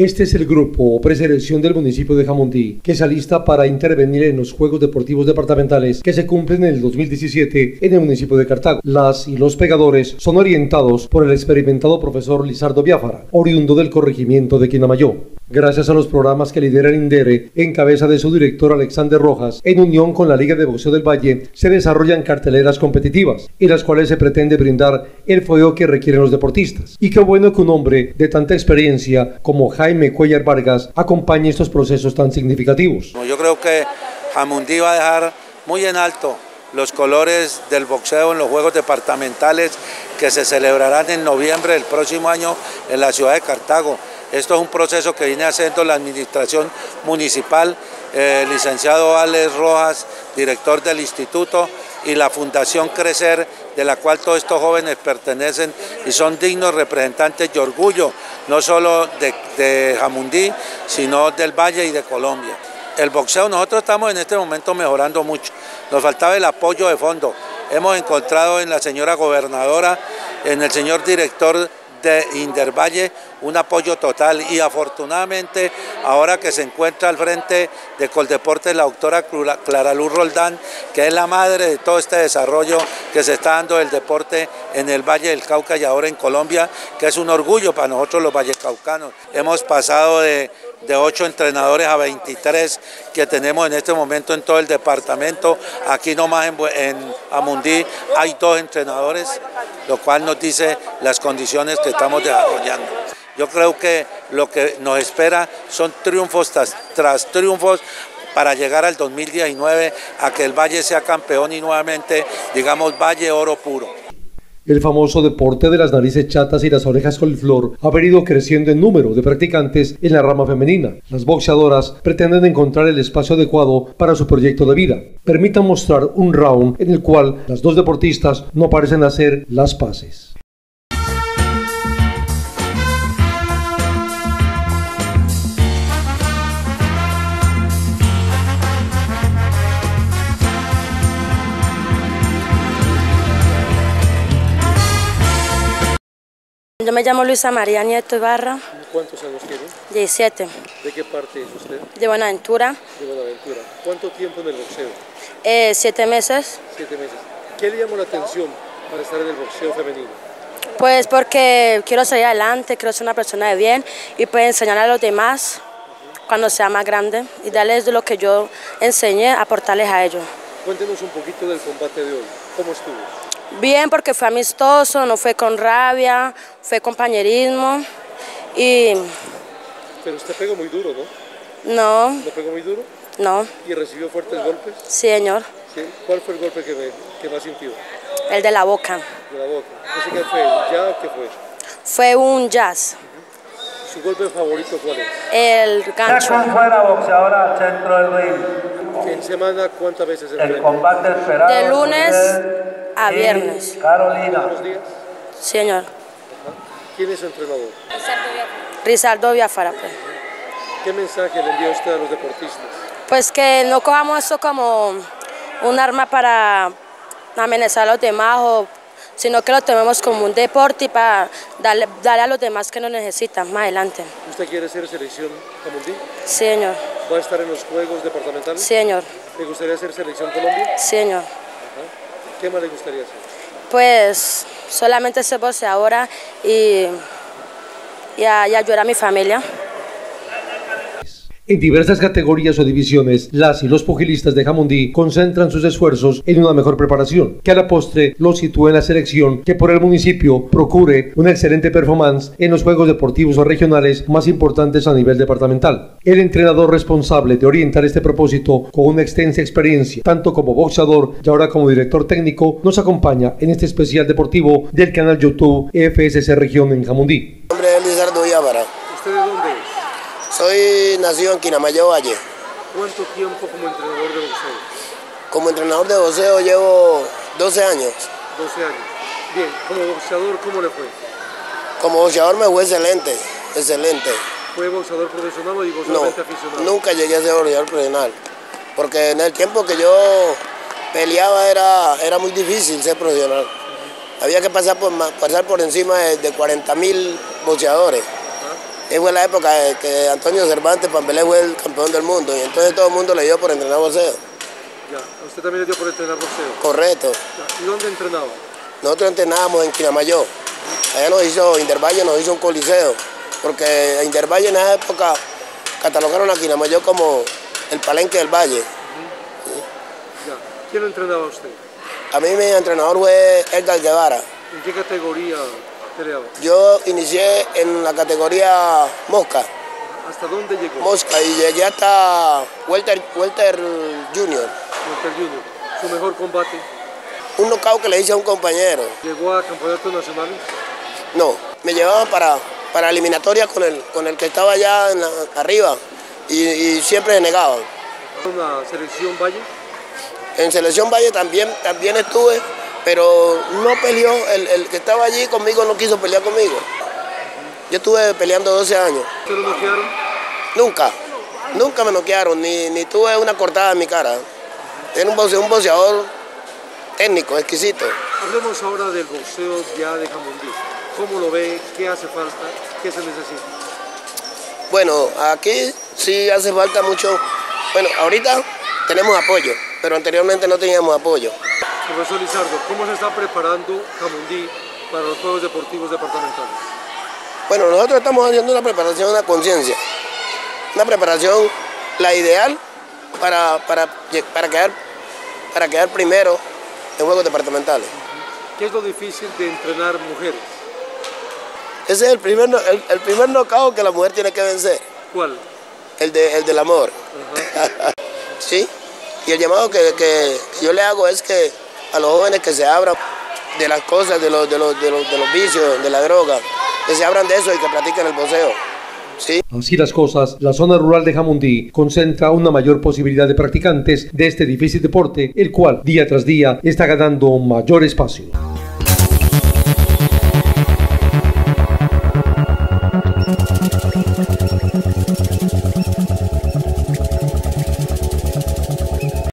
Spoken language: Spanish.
Este es el grupo o preselección del municipio de Jamundí, que se alista para intervenir en los Juegos Deportivos Departamentales que se cumplen en el 2017 en el municipio de Cartago. Las y los pegadores son orientados por el experimentado profesor Lizardo Biafara, oriundo del corregimiento de Quinamayó. Gracias a los programas que lidera el INDERE, en cabeza de su director Alexander Rojas, en unión con la Liga de Boxeo del Valle, se desarrollan carteleras competitivas, en las cuales se pretende brindar el fogueo que requieren los deportistas. Y qué bueno que un hombre de tanta experiencia como Jaime Cuellar Vargas acompañe estos procesos tan significativos. Yo creo que Jamundí va a dejar muy en alto los colores del boxeo en los Juegos Departamentales que se celebrarán en noviembre del próximo año en la ciudad de Cartago. Esto es un proceso que viene haciendo la administración municipal, licenciado Alex Rojas, director del instituto, y la Fundación Crecer, de la cual todos estos jóvenes pertenecen y son dignos representantes y orgullo, no solo de Jamundí, sino del Valle y de Colombia. El boxeo, nosotros estamos en este momento mejorando mucho, nos faltaba el apoyo de fondo. Hemos encontrado en la señora gobernadora, en el señor director de Indervalle, un apoyo total, y afortunadamente ahora que se encuentra al frente de Coldeportes la doctora Clara Luz Roldán, que es la madre de todo este desarrollo que se está dando del deporte en el Valle del Cauca y ahora en Colombia, que es un orgullo para nosotros los vallecaucanos. Hemos pasado de 8 entrenadores a 23 que tenemos en este momento en todo el departamento. Aquí nomás en Jamundí hay 2 entrenadores, lo cual nos dice las condiciones que estamos desarrollando. Yo creo que lo que nos espera son triunfos tras triunfos para llegar al 2019 a que el Valle sea campeón y nuevamente, digamos, Valle oro puro. El famoso deporte de las narices chatas y las orejas coliflor ha venido creciendo en número de practicantes en la rama femenina. Las boxeadoras pretenden encontrar el espacio adecuado para su proyecto de vida. Permitan mostrar un round en el cual las 2 deportistas no parecen hacer las paces. Yo me llamo Luisa María Nieto Ibarra. ¿Cuántos años tiene? 17. ¿De qué parte es usted? De Buenaventura. De Buenaventura. ¿Cuánto tiempo en el boxeo? 7 meses. 7 meses. ¿Qué le llamó la atención para estar en el boxeo femenino? Pues porque quiero salir adelante, quiero ser una persona de bien y pues enseñar a los demás cuando sea más grande y darles lo que yo enseñé, aportarles a ellos. Cuéntenos un poquito del combate de hoy. ¿Cómo estuvo? Bien, porque fue amistoso, no fue con rabia, fue compañerismo y... Pero usted pegó muy duro, ¿no? No. ¿No pegó muy duro? No. ¿Y recibió fuertes golpes? Sí, señor. ¿Sí? ¿Cuál fue el golpe que más sintió? El de la boca. De la boca. No sé qué fue, ¿ya o qué fue? Fue un jazz. ¿Su golpe favorito cuál es? El gancho. Fue la boxeadora al centro del ring. ¿En semana cuántas veces el combate esperado? De lunes a viernes. Carolina. ¿Todos los días? Sí, señor. ¿Quién es su entrenador? Lizardo Biafara. Pues. ¿Qué mensaje le envía usted a los deportistas? Pues que no cojamos esto como un arma para amenazar a los demás, sino que lo tomemos como un deporte y para darle a los demás que nos necesitan más adelante. ¿Usted quiere ser selección Jamundí? Sí, señor. ¿Va a estar en los Juegos Departamentales? Sí, señor. ¿Le gustaría ser selección Colombia? Sí, señor. Ajá. ¿Qué más le gustaría hacer? Pues solamente ser boxeadora y ayudar a mi familia. En diversas categorías o divisiones, las y los pugilistas de Jamundí concentran sus esfuerzos en una mejor preparación, que a la postre los sitúe en la selección que por el municipio procure una excelente performance en los juegos deportivos o regionales más importantes a nivel departamental. El entrenador responsable de orientar este propósito con una extensa experiencia, tanto como boxeador y ahora como director técnico, nos acompaña en este especial deportivo del canal YouTube FSC Región en Jamundí. Mi nombre es Lizardo Biafara. ¿Usted de dónde es? Soy nacido en Quinamayó, Valle. ¿Cuánto tiempo como entrenador de boxeo? Como entrenador de boxeo llevo 12 años. 12 años. Bien, como boxeador, ¿cómo le fue? Como boxeador me fue excelente, excelente. ¿Fue boxeador profesional o digo solamente aficionado? Nunca llegué a ser boxeador profesional. Porque en el tiempo que yo peleaba era muy difícil ser profesional. Había que pasar por encima de 40.000 boxeadores. Fue la época que Antonio Cervantes Pambelé fue el campeón del mundo y entonces todo el mundo le dio por entrenar boxeo. Ya, ¿usted también le dio por entrenar boxeo? Correcto. Ya. ¿Y dónde entrenaba? Nosotros entrenábamos en Quinamayo. Allá nos hizo Indervalle, nos hizo un coliseo, porque Indervalle en esa época catalogaron a Quinamayo como el palenque del valle. Ya. ¿Quién lo entrenaba a usted? A mí mi entrenador fue Edgar Guevara. ¿En qué categoría peleaba? Yo inicié en la categoría mosca. ¿Hasta dónde llegó? Mosca y llegué hasta Welter Junior. Walter Junior. ¿Su mejor combate? Un knockout que le hice a un compañero. ¿Llegó a campeonatos nacionales? No, me llevaban para eliminatorias con el que estaba allá arriba y siempre se negaban. ¿En la selección Valle? En selección Valle también estuve, pero no peleó, el que estaba allí conmigo no quiso pelear conmigo. Yo estuve peleando 12 años. ¿Se lo noquearon? Nunca me noquearon, ni tuve una cortada en mi cara. Era un boxeador técnico, exquisito. Hablemos ahora del boxeo ya de Jamundí. ¿Cómo lo ve? ¿Qué hace falta? ¿Qué se necesita? Bueno, aquí sí hace falta mucho. Bueno, ahorita tenemos apoyo, pero anteriormente no teníamos apoyo. Profesor Lizardo, ¿cómo se está preparando Jamundí para los Juegos Deportivos Departamentales? Bueno, nosotros estamos haciendo una preparación a conciencia. Una preparación, la ideal para quedar primero en Juegos Departamentales. ¿Qué es lo difícil de entrenar mujeres? Ese es el primer knockout que la mujer tiene que vencer. ¿Cuál? El del amor. Sí. Y el llamado que yo le hago es que a los jóvenes que se abran de las cosas, de los vicios, de la droga, que se abran de eso y que practiquen el boxeo. ¿Sí? Así las cosas, la zona rural de Jamundí concentra una mayor posibilidad de practicantes de este difícil deporte, el cual día tras día está ganando mayor espacio.